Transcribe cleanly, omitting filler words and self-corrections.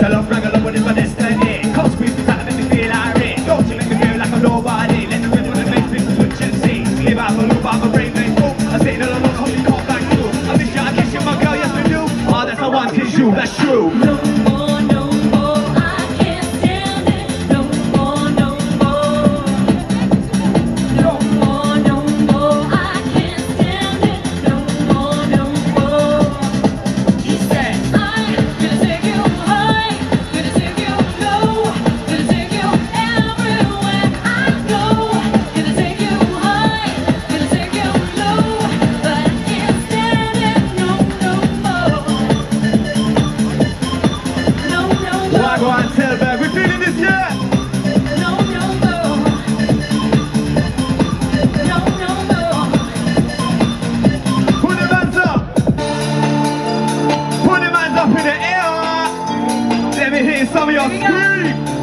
love, what is my destiny? Cause we start to make me feel irate. Don't you make me feel like I'm nobody. Let the rhythm that makes me switch and see. Leave out the loop, I'm a brain make boom. I say no, no, no, call me call back through. I miss you, I kiss you, my girl, yes we do. Oh, that's how one kiss you, that's true. Go on, tell back, we feeling this, yeah? No, no, no. No, no, no. Put them hands up. Put them hands up in the air. Let me hear some of your scream.